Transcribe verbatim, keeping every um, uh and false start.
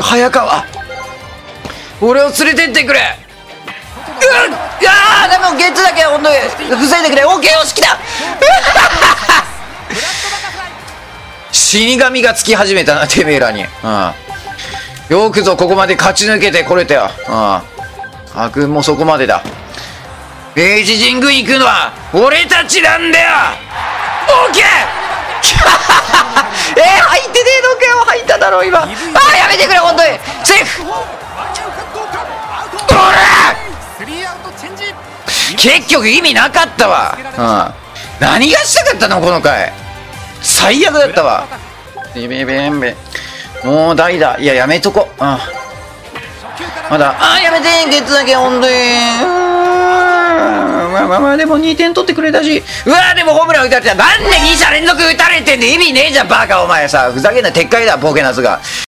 早川、俺を連れてってくれ。うん、いやー、でもゲッツだけ本当に防いでくれ。オッケー、よし、来た死神がつき始めたな、てめえらに。うん、よくぞここまで勝ち抜けてこれたよ。うん、悪運もそこまでだ。明治神宮行くのは俺たちなんだよ。オッケーえー、入ってねえのかよ。入っただろ今。あー、やめてくれ、本当にセーフ。おら結局意味なかったわ。うん、何がしたかったのこの回。最悪だったわ。ベベベンベもう代打。いや、やめとこ。うん、まだ。あー、やめてゲッツだけ本当に。まあまあまあ、でもにてん取ってくれたし。うわー、でもホームラン打たれた。なんでに者連続打たれてんで意味ねえじゃんバカお前さ。ふざけんな、撤回だボケナスが。